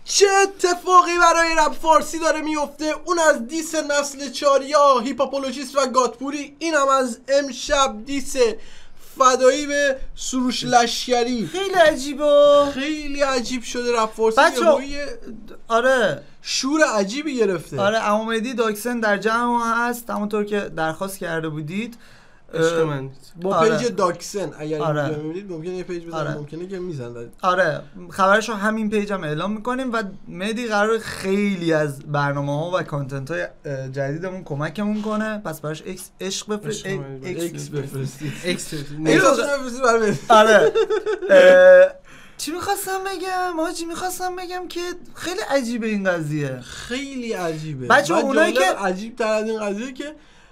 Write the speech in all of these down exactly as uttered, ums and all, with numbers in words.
چه اتفاقی برای رپ فارسی داره میفته؟ اون از دیس نسل چاریا، هیپاپولوژیست و گاتپوری، این هم از امشب دیس فدایی به سروش لشکری. خیلی عجیبه، خیلی عجیب شده رپ فارسی. بچه آره شور عجیبی گرفته. آره عمومدی داکسن در جمع هست همونطور که درخواست کرده بودید. من با آره. پیج داکسن اگر آره. ویدیو می‌بینید ممکنه یه پیج بزنید، آره. ممکنه که میزنن. آره خبرشو همین پیج هم اعلام میکنیم و مدی قرار خیلی از برنامه‌ها و کانتنت های جدیدمون کمکمون کنه، پس براش اکس عشق بفرست اکس بفرستید اکس بفرستید. آره چی میخواستم بگم؟ آجی میخواستم بگم که خیلی عجیبه این قضیه، خیلی عجیبه. بچه اونایی که عجیب تر از این قضیه که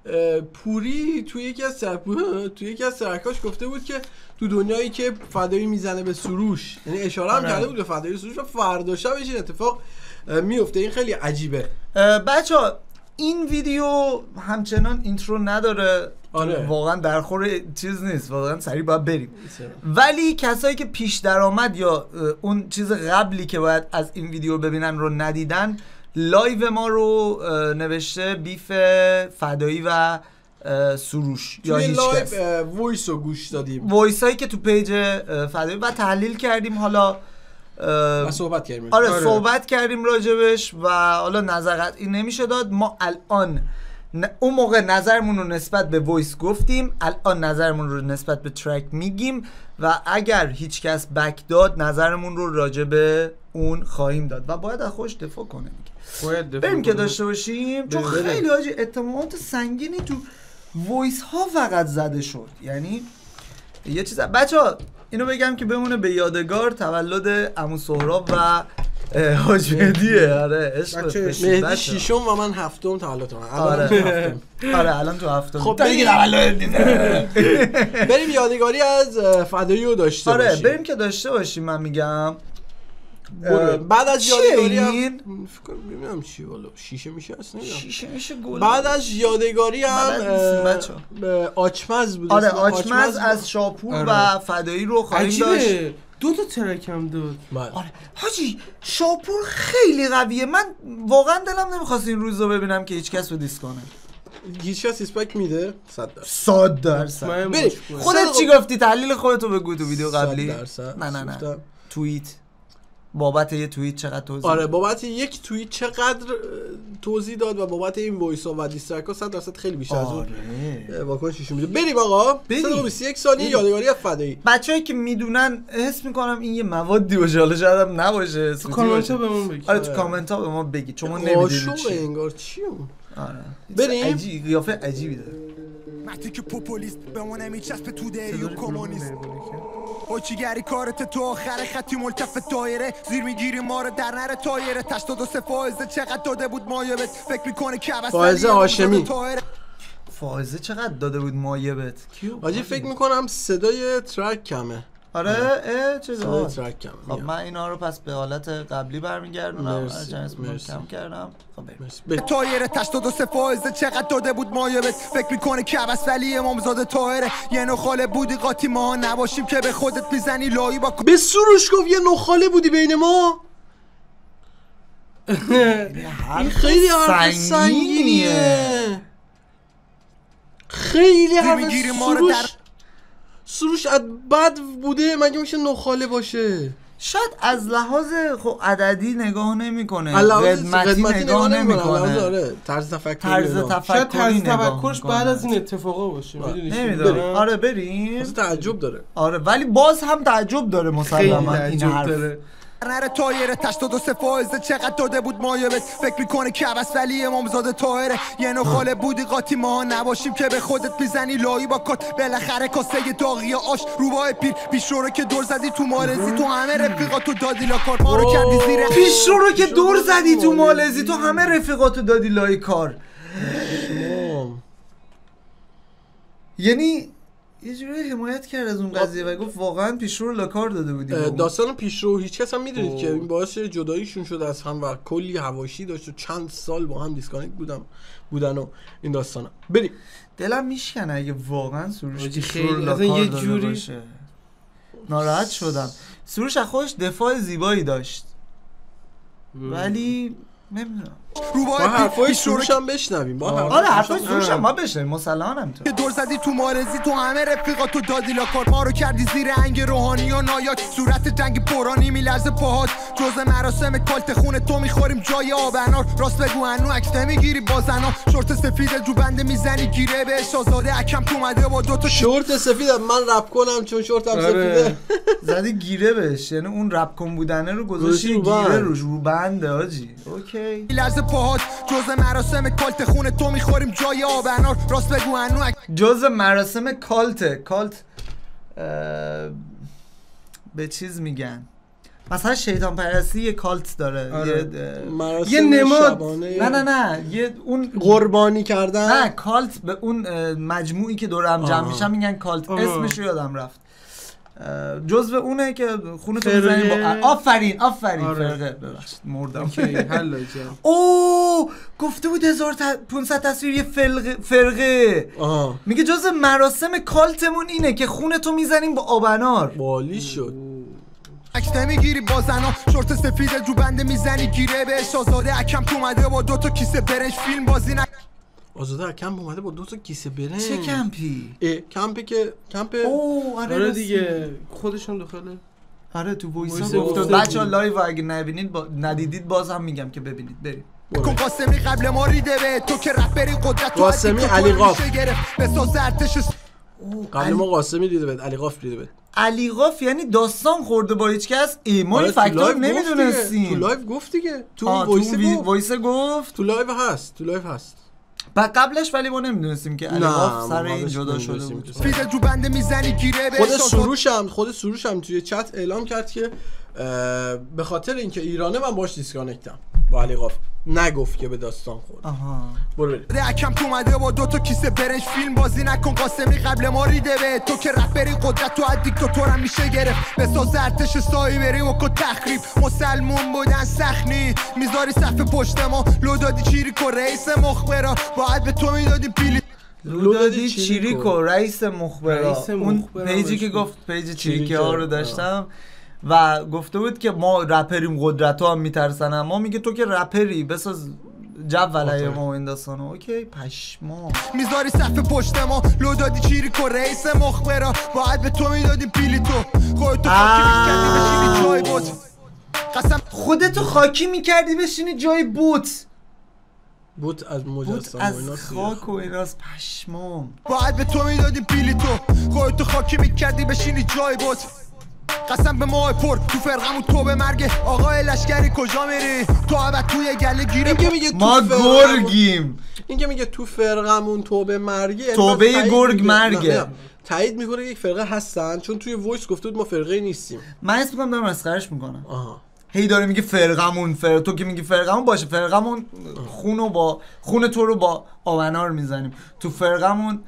پوری توی یکی از سر... توی یکی از ترکاش گفته بود که تو دنیایی که فدایی میزنه به سروش، یعنی اشاره هم کرده بود به فدایی سروش و فردا شبش این اتفاق میفته. این خیلی عجیبه. بچه‌ها این ویدیو همچنان اینترو نداره. آره. واقعا درخور چیز نیست، واقعا سریع باید بریم. ولی کسایی که پیش درآمد یا اون چیز قبلی که باید از این ویدیو ببینن رو ندیدن، لایو ما رو نوشته بیف فدایی و سروش یا هیچ کس. توی لایو وایس رو گوش دادیم، وایس هایی که تو پیج فدایی و تحلیل کردیم. حالا و صحبت کردیم. آره, آره صحبت کردیم راجبش و حالا نظر قطعی نمیشه داد. ما الان اون موقع نظرمون رو نسبت به وایس گفتیم، الان نظرمون رو نسبت به ترک میگیم و اگر هیچ کس بک داد نظرمون رو راجع به اون خواهیم داد و باید از خودش دفاع کنه. میگه بریم که داشته باشیم، چون خیلی حاجی اتهامات سنگینی تو وایس ها فقط زده شد. یعنی یه چیز بچه‌ها اینو بگم که بمونه به یادگار تولد عمو سهراب و حاج مهدیه. آره عشق مهدی ششم و من هفتم تولدم. آره آره الان تو هفتم. خب بریم بریم یادگاری از فدایی رو داشته آره باشیم. بریم که داشته باشیم. من میگم بعد از یادگاری هم فکر نمی‌دونم چی والا شیشه میشه اصلا شیشه میشه گل. بعد از یادگاری هم آچمز بود. آره آچمز از شاپور و فدایی رو خواهیم داشت. دو تا ترک هم داد. آره حاجی شاپور خیلی قویه. من واقعا دلم نمیخواست این روز رو ببینم که هیچ کس رو دیس کنه. هیچ کس دیسپک میده صد درصد. صد درصد. بریم خودت چی گفتی؟ تحلیل خودتو بگو تو ویدیو قبلی. نه نه نه توییت بابت یه توییت چقدر توضیح؟ آره بابت یک توییت چقدر توضیح داد و بابت این وایس ها و دیسترک ها صد درصد خیلی بیشتر از اون واکنششون میده. بریم آقا. صد و بیست و یک ثانیه یادگاری فدایی. بچه‌ای که میدونن حس میکنم این یه موادی باشه، حالا شاید هم نباشه. تو کامنت ها بهمون بگید. آره تو کامنت ها به ما بگید چون ما نمیدونیم چیه انگار چیه. آره بریم. عجیب قیافه عجیبی داره. وقتی که پوپولیست بمونه میچسبه تو دیو کمونیست اوچیگری کارت تو آخر خطی ملتف دایره زیر میگیری ما رو در نره تایره هشتاد و سه فائزه چقدر داده بود مایبت فکر میکنه که بس فائزه هاشمی فائزه چقدر داده بود مایبت آجی فکر میکنم صدای ترک کمه. آره اه چه صدای ترک کمه. خب من اینا رو پس به حالت قبلی برمیگردونم. مرسی کم کردم. خب بریم تایره هشتاد و سه فائزه چقدر داده بود مایبت فکر میکنه که بس ولی امامزاده طاهره یه نخاله بودی قاطی ما نباشیم که به خودت میزنی لایی با به سروش گفت یه نخاله بودی بین ما. این خیلی حرف سنگینیه. خیلی حرف سروش سروش بد بوده مگه میشه نخاله باشه؟ شاید از لحاظ خب عددی نگاه نمیکنه، قدمتی نگاه نمیکنه، آره طرز تفکری طرز تفکری شاید طرز تفکرش بعد از این اتفاقا باشه. نمیدونم. آره بریم. تعجب داره. آره ولی باز هم تعجب داره مسلما این حرف. نره تایره هشتاد و سه فائزه چقدر داده بود مایبت فکر میکنه که بس ولی امامزاده طاهره یه نخاله بودی قاطی ما نباشیم که به خودت میزنی لایی با کات بالاخره کاسه داغی آش روبای پیر پیشرو رو که دور زدی تو مالزی تو همه رفیقاتو دادی لا کار ما رو کردی زیر پیشرو رو که دور زدی تو مالزی تو همه رفیقاتو دادی لای کار. یعنی یه جوری حمایت کرد از اون قضیه و گفت واقعا پیشرو رو لاکار داده بودیم. داستان پیشرو هیچ کس هم میدونید که این باعث جداییشون شد از هم و کلی حواشی داشت و چند سال با هم دیسکانکت بودم بودن و این داستانا. بریم. دلم میشکنه اگه واقعا سروش پیشرو رو لاکار یه داده جوری باشه. ناراحت شدم. سروش از خودش دفاع زیبایی داشت. ولی نمیدونم با حرفای سروش هم بشنویم. با آره حرفای سروش هم ما بشنویم مسلماً هم تو دور زدی تو مارزی تو همه رفیقاتو دادی لاکار ما رو کردی زیر انگ روحانی و نایاک صورت جنگ پرانی میلرزه پاهات جز مراسم کالت خون تو میخوریم جای آبنار راست بگو هنو عکس نمیگیری با زنا شورت سفید جو بنده میزنی گیره بهش آزاده اکم تو اومده با دو تا شورت سفید من رپ کنم چون شورتم سفیده زدی گیره بهش یعنی اون رپ کن بودنه رو گذاشتی گیره روش رو بنده آجی اوکی میلرزه پاهات جز مراسم کالت خون تو میخوریم جای آبنار راست بگو هنو جز مراسم کالت کالت به چیز میگن مثلا شیطان پرستی یه کالت داره آره. یه یه نماد نه نه نه یه اون قربانی کردن نه کالت به اون مجموعی که دور هم جمع میشن میگن کالت اسمش رو یادم رفت جزو اونه که خونه تو میزنیم با آفرین آفرین آره. فرقه ببخشید مردم اوکی حل جان اوه گفته بود هزار و پانصد تصویر یه فرقه فرقه آها. میگه جزو مراسم کالتمون اینه که خونه تو میزنیم با آبنار بالی شد عکس نمیگیری با زنا شورت سفید جو بنده میزنی گیره بهش آزاده اکم تو اومده با دو تا کیسه برنج فیلم بازی نک آزاده کمپ اومده با دو تا کیسه برنج چه کمپی؟ اه کمپی که کمپ اوه آره, آره دیگه خودشون داخله آره تو وایسا گفت بچا لایو اگه نبینید با... ندیدید باز هم میگم که ببینید بریم کن قاسمی قبل ما ریده به تو که رپری قدرت تو قاسمی علی قاف بساز ارتش قبل ما قاسمی دیده بهت علی قاف دیده بهت علی قاف یعنی داستان خورده با هیچ کس ما این فکتور نمیدونستیم تو لایو گفت دیگه تو وایس گفت تو لایو هست تو لایو هست بعد قبلش ولی ما نمیدونستیم که علی قاف سر این جدا شده بود فیده جو بنده میزنی گیره خود سروش هم خود سروش هم توی چت اعلام کرد که به خاطر اینکه ایرانه من باش دیسکانکتم با علی قاف نگفت که به داستان خورد آها برو بریم اکم تو اومده با دو تا کیسه برنج فیلم بازی نکن قاسمی قبل ما ریده به تو که رپری قدرت تو از دیکتاتورم میشه گرفت بساز ارتش سایی بری و کو تخریب مسلمون بودن سخنی میذاری صف پشت ما لو دادی چیریکو رئیس مخبرا باید به تو میدادی پیلی لو دادی چیریکو رئیس مخبرا اون پیجی که گفت پیج چیریکی ها رو داشتم و گفته بود که ما رپریم قدرت ها هم میترسن اما میگه تو که رپری بساز جو ولای ما و این داستانو اوکی پشما میذاری صف پشت ما لو دادی چیریکو رئیس مخبرا باید به تو میدادیم پیلی تو خودتو خاکی میکردی بشینی جای بوت قسم خودتو خاکی میکردی بشینی جای بوت بوت از مجسمه از خاک و ایناس پشمام باید به تو میدادیم پیلی تو خودتو خاکی میکردی بشینی جای بوت قسم به ماه پر تو فرقمون تو به مرگ آقای لشکری کجا میری تو عبد توی گله گیره این که میگه ما گرگیم این که میگه تو فرقمون تو به مرگه توبه گرگ مرگه تایید میکنه یک فرقه هستن چون توی وایس گفته بود ما فرقه نیستیم من اسم میکنم دارم مسخرهش میکنم آها هی داره میگه فرقمون فرق تو که میگی فرقمون باشه فرقمون خونو با خون تو رو با آونار میزنیم تو فرقمون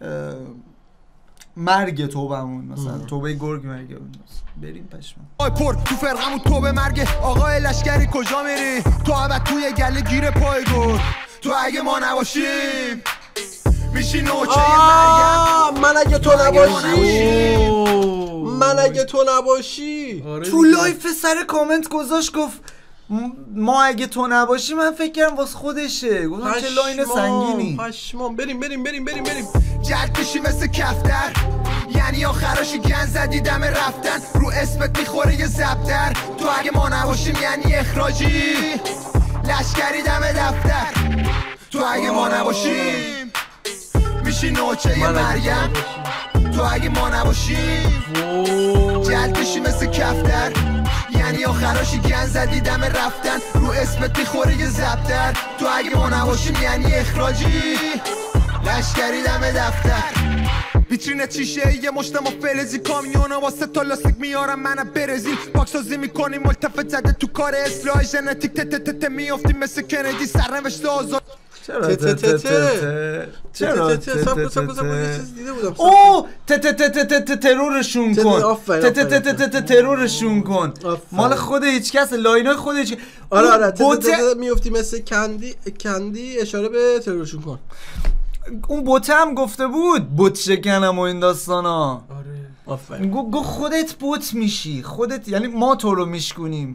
مرگ توبمون مثلا توبه گرگ مرگ بریم پشما آی پر تو فرقمون توبه مرگ آقای لشکری کجا میری تو عبد توی گله گیره پای گرگ تو اگه ما نباشیم میشی نوچه مرگم من اگه تو نباشی من اگه تو نباشی تو لایف سر کامنت گذاشت گفت ما اگه تو نباشی من فکر کردم واسه خودشه گفتم چه لاین سنگینی پشمام بریم بریم بریم بریم بریم جد کشی مثل کفتر یعنی آخراشو گن زدی دم رفتن رو اسمت میخوره یه زبدر تو اگه ما نباشیم یعنی اخراجی لشکری دم دفتر تو اگه ما نباشیم میشی نوچه یه مریم تو اگه ما نباشیم جد کشی مثل کفتر یعنی آخراشی گن زدی دم رفتن رو اسمت میخوره یه زبدر تو اگه ما نباشیم یعنی اخراجی لشکری دم دفتر ویترین چیشه یه مشت ما فلزی کامیونا واسه تا لاستیک میارم منم برزیل پاکسازی میکنیم ملتفت زده تو کار اصلاح ژنتیک ت ت ت میافتیم مثل کندی سرنوشت آزاد چرا ت ت ت چرا ت ت یه چیز دیده بودم اوه ت ت ت ت ت ترورشون کن ت ت ت ت ت ترورشون کن مال خود هیچ کس لاینای خود هیچ آره آره ت ت ت میافتی مثل کندی کندی اشاره به ترورشون کن اون بوته هم گفته بود بوت شکنم و این داستانا آره آفرین گو خودت بوت میشی خودت یعنی ما تو رو میشکنیم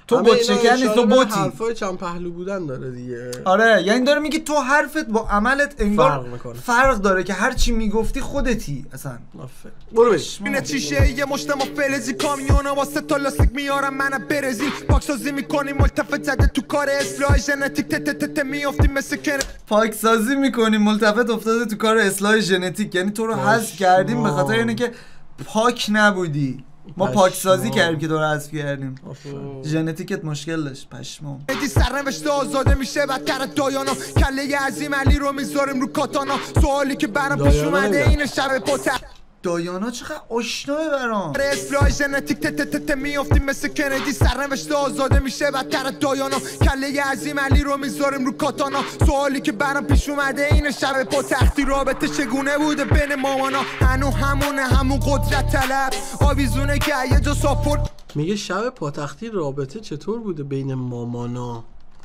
تو بچکن نیست، تو بوتی. حرفای چند پهلو بودن داره دیگه. آره یعنی داره میگه تو حرفت با عملت انگار فرق میکنه. فرق داره که هر چی میگفتی خودتی اصلا. آفرین. برو بریم. اینه چیشه یه مشت ما فلزی کامیونا واسه تا لاستیک میارم منم برزیل پاکسازی میکنیم ملتفت زده تو کار اصلاح ژنتیک تت تت تت میافتیم مثل کن پاکسازی میکنیم ملتفت افتاده تو کار اصلاح ژنتیک، یعنی تو رو حذف کردیم به خاطر اینه که پاک نبودی. ما پاکسازی کردیم که تو رو حذف کردیم. ژنتیکت مشکل داشت پشمام. ادی سرنوشت آزاده میشه بدتر دایانا کله عظیم علی رو میذاریم رو کاتانا سوالی که برام پیش اومده اینه شب پوتر دایانا چقدر آشناه برام. اصلاح ژنتیک تت تت تت میافتیم مثل کندی سرنوشت آزاده میشه بدتر دایانا کله عظیم علی رو میذاریم رو کاتانا سوالی که برام پیش اومده اینه شب پاتختی رابطه چگونه بوده بین مامانا هنو همونه همون قدرت طلب آویزونه که یه جا ساپورت میگه شب پاتختی رابطه چطور بوده بین مامانا؟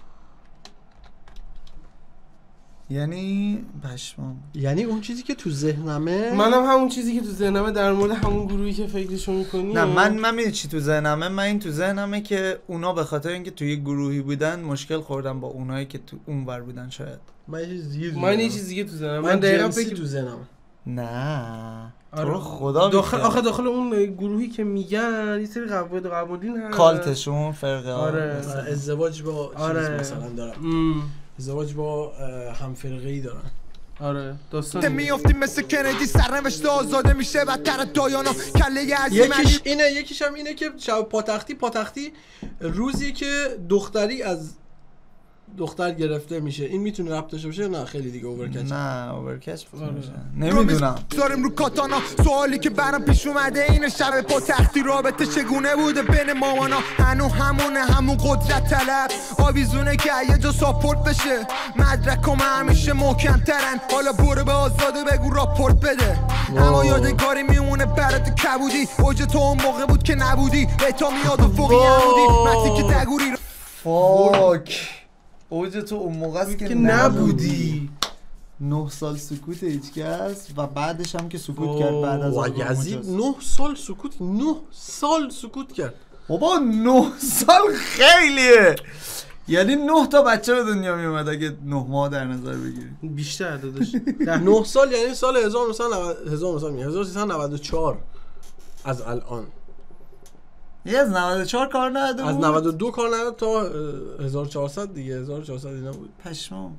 یعنی پشمام. یعنی اون چیزی که تو ذهنمه. منم همون چیزی که تو ذهنمه در مورد همون گروهی که فکرشو میکنی. نه من من میدونی چی تو ذهنمه؟ من این تو ذهنمه که اونا به خاطر اینکه تو یه گروهی بودن مشکل خوردن با اونایی که تو اونور بودن شاید. من یه چیز دیگه من یه چیز دیگه تو ذهنم. من دقیقاً فکر تو ذهنم. نه آره. تو رو خدا داخل آخه داخل اون گروهی که میگن یه سری قواعد و قوانین هست. کالتشون فرقه. آره. ازدواج با آره. چیز مثلا دارن. ازدواج با همفرقه‌ای دارن. آره داستان میافتیم مثل کندی سرنوشت آزاده میشه بدتر دایانا کله عظیم یکیش اینه یکیش هم اینه که شب پاتختی پاتختی روزی که دختری از دختر گرفته میشه. این میتونه ربط داشته باشه؟ نه خیلی دیگه اوورکچ. نه اوورکچ میشه. نمیدونم. داریم رو کاتانا سوالی که برام پیش اومده اینه شب پاتختی رابطه چگونه بوده بین مامانا هنو همونه همون قدرت طلب آویزونه که یه جا ساپورت بشه مدرکم همیشه محکم ترن حالا برو به آزاده بگو راپورت بده اما یادگاری میمونه برات کبودی اوج تو اون موقع بود که نبودی به تا میاد و فوقی عمودی متی که دگوری فاک اوج تو اون موقع است که نبودی. نه سال سکوت هیچکس و بعدش هم که سکوت کرد بعد از آلبوم یزید نه سال سکوت نه سال سکوت کرد. بابا نه سال خیلیه. یعنی نه تا بچه به دنیا می اومد اگه نه ماه در نظر بگیری. بیشتر داداش. نه سال یعنی سال هزار و سیصد و نود و چهار از الان. یه از نود و چهار کار نداده بود. از نود و دو کار نداد تا هزار و چهارصد دیگه. هزار و چهارصد اینا بود. پشمام.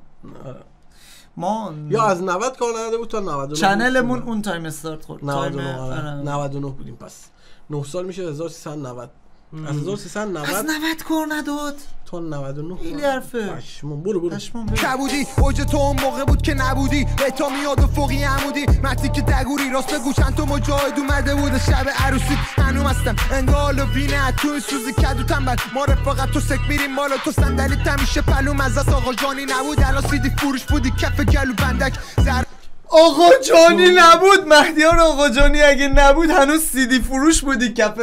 ما یا از نود کار نداده بود تا نود و نه. چنلمون اون تایم استارت خورد. نود و نه نود و نه بودیم پس. نه سال میشه هزار و سیصد و نود. از هزار و سیصد و نود از نود کار نداد تا نود و نه. این حرفه. پشمام برو برو. پشمام کبودی اوج تو اون موقع بود که نبودی به تا میاد و فوقی عمودی متی که دگوری راست بگو چند تا مجاهد اومده بود شب عروسی هنوم هستم انگال و بینه تو این سوزی کدو تنبل ما رفاقت تو سک میریم بالا تو صندلی تمیشه پلوم از دست آقا جانی نبود الان سیدی فروش بودی کف گلو بندک زر... آقا جانی نبود. مهدیار آقا جانی اگه نبود هنوز سیدی فروش بودی کف.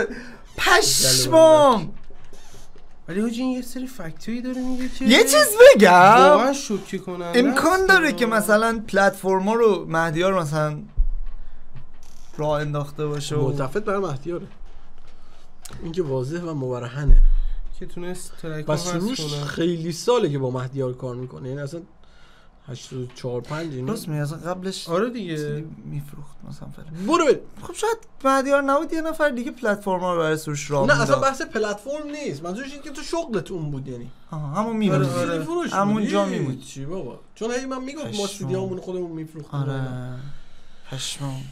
پشمام. ولی حاجی این یه سری فکتایی داره میگه که یه چیز بگم واقعا شوکه کننده امکان داره که مثلا پلتفرما رو مهدیار مثلا راه انداخته باشه و ملتفت برای مهدیاره. این که واضح و مبرهنه که تونست ترک و سروش خیلی ساله که با مهدیار کار میکنه. یعنی اصلا هشتاد و چهار پنج اینا راست میگه. اصلا قبلش آره دیگه میفروخت مثلا فعلا. برو بریم. خب شاید مهدیار نبود یه نفر دیگه پلتفرما رو برای سروش راه نه مینداخت. اصلا بحث پلتفرم نیست. منظورش اینه که تو شغلت اون بود. یعنی همون میمون آره فروش همون جا میمون چی بابا. چون هی من میگم ما سیدیامون خودمون میفروختیم. آره پشمام.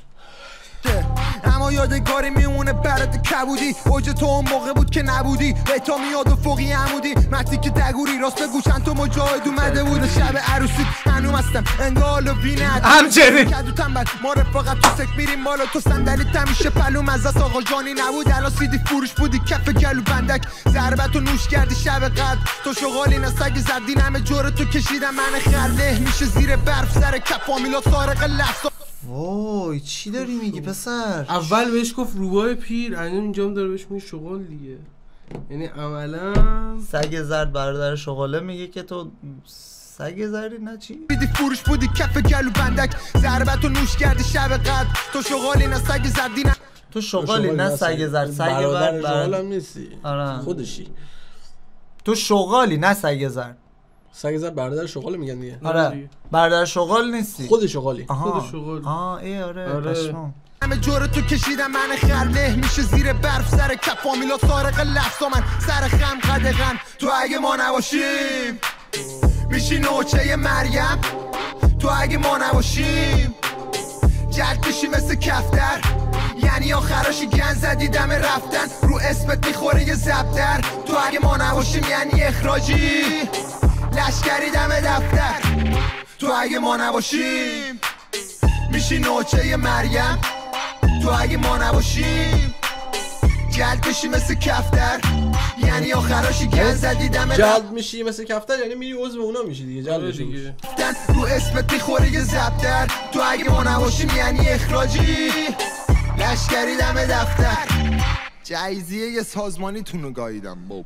اما یادگاری میمونه برات کبودی اوج تو اون موقع بود که نبودی به تا میاد و فوقی عمودی متی که دگوری راست بگو چند تا مجاهد اومده بود شب عروسی هنوم هستم انگال و بینه همچنین کدو تنبل ما رفاقت تو سک میریم بالا تو صندلی تمیشه پلوم از دست آقا جانی نبود الان سیدی فروش بودی کف گلو بندک ضربت و نوش کردی شب قدر تو شغالی نسگ زدی همه جور تو کشیدم من خرله میشه زیر برف سر کف فامیلا سارق لفظ. وای چی داری میگی پسر؟ اول بهش گفت روباه پیر انجام اینجام داره بهش میگه شغال دیگه. یعنی عملا سگ زرد برادر شغاله میگه که تو سگ زردی نه چی؟ بیدی فروش بودی کف گلو بندک ضربت و نوش کردی شب قدر تو شغالی نه سگ زردی نه تو شغالی نه سگ زرد. سگ برادر زرد شغالم نیستی. آره خودشی. تو شغالی نه سگ زر. سگ زر برادر شغال میگن دیگه. آره برادر شغال نیستی. خود شغالی. آها خود شغال. آه ای آره, آره. پشمام. همه جور تو کشیدم من خرله میشه زیر برف سر کف فامیلا سارق لفظا من سر خم قدغن تو اگه ما نباشیم میشی نوچه مریم تو اگه ما نباشیم جلد میشی مثل کفتر یعنی آخراشی گن زدی دم رفتن رو اسمت میخوره یه زبدر تو اگه ما نباشیم یعنی اخراجی لشکری دم دفتر تو اگه ما نباشیم میشی نوچه مریم تو اگه ما نباشیم جلد میشی مثل کفتر یعنی آخراشی گن زدی دم جلد میشی مثل کفتر یعنی میری عضو اونا میشی دیگه جلد میشی دیگه رو اسمت میخوره یه زبدر تو اگه ما نباشیم یعنی اخراجی لشکری دم دفتر جایزیه یه سازمانی تونو گاییدم باب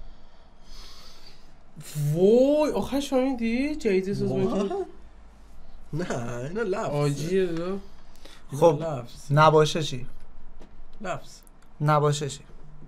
وای آخرش فهمیدی جایزه سازمانی نه اینا لفظ آجیه دا خب لفظ نباشه چی؟ لفظ نباشه چی؟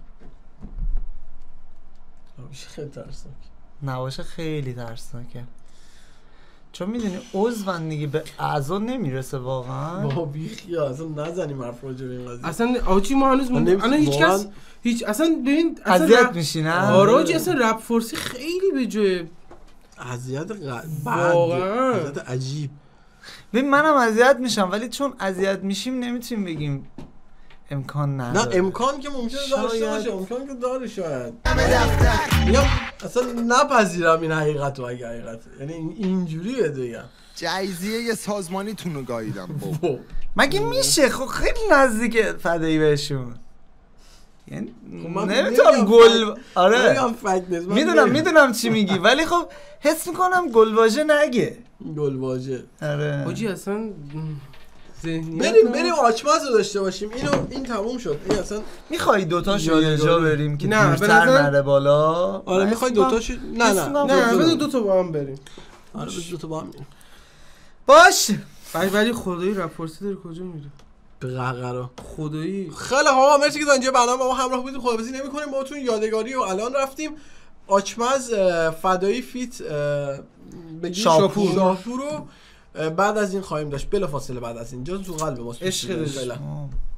خیلی ترسناک نباشه خیلی ترسناکه چون میدونی عضون دیگه به اعضا نمیرسه واقعا. با بیخیا اصلا نزنیم حرف راجع به این قضیه. اصلا آجی ما هنوز من الان هیچ واقعاً- کس هیچ اصلا ببین اصلا اذیت رپ- میشی نه؟ آره آجی اصلا رپ فارسی خیلی به جای اذیت ق- بد واقعاً. اذیت عجیب. ببین منم اذیت میشم ولی چون اذیت میشیم نمیتونیم بگیم امکان نه نداره. امکان که ممکنه داشته شاید. باشه امکان که داره شاید دم دفتر میگم اصلا نپذیرم این حقیقت رو اگه حقیقت یعنی این- اینجوری بده بگم جایزیه یه سازمانی تونو گاییدم باب مگه میشه خب خیلی نزدیک فدایی بهشون یعنی من نمیتونم نمیگم گل فکت- آره نمیگم فکت نیست. من میدونم نمیگم. میدونم چی میگی ولی خب حس میکنم گلواژه نگه. گلواژه آره آجی اصلا ذهنیت بریم هم- بریم آچمز رو داشته باشیم اینو این تموم شد این اصلا میخوای دوتاشو یه جا یادگاری. بریم که نه، به دیرتر نظر- نره بالا؟ آره من میخوای حس می‌کنم- دوتاش نه حس نه می‌کنم نه دو- بذار دو- دو تا با هم بریم آره بذار دو تا با هم میریم. باش ولی ولی خدایی رپ فارسی داره کجا میره به قهقرا خدایی خیلی ها مرسی که تا اینجا برنامه با ما همراه بودید. خداحافظی نمی‌کنیم باهاتون یادگاری و الان رفتیم آچمز اه، فدایی فیت اه، بگی شاپور. شاپور رو اه، بعد از این خواهیم داشت بلافاصله بعد از این جا تو قلب ماست. عشق داشت. فعلا. آه.